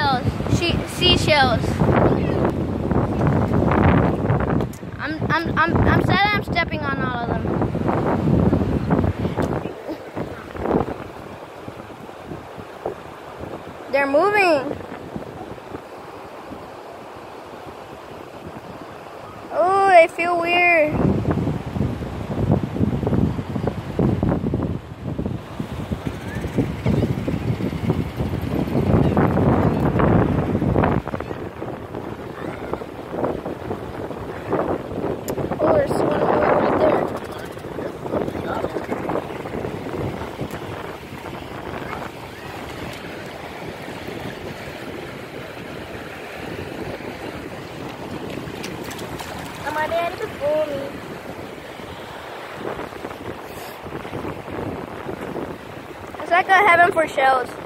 shells. Seashells. I'm sad I'm stepping on all of them. They're moving. Oh, they feel weird. Oh, there's one more right there. And my dad before me. It's like a heaven for shells.